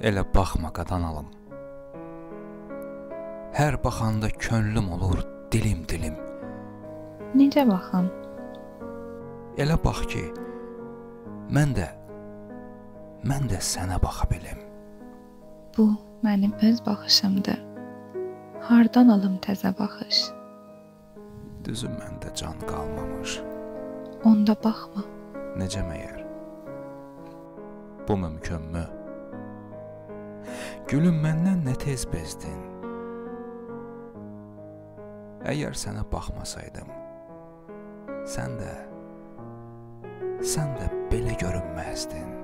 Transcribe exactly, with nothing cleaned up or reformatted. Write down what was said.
Elə baxma qadan alım. Hər baxanda könlüm olur dilim dilim. Necə baxam? Elə bax ki, mən də, mən də sənə baxa bilim. Bu mənim öz baxışımdır. Hardan alım təzə baxış? Düzü məndə can qalmamış. Onda baxma. Necə məyər? Bu mümkünmü? Gülüm, məndən nə tez bezdin? Əgər sənə baxmasaydım, sən də, sən də belə görünməzdin.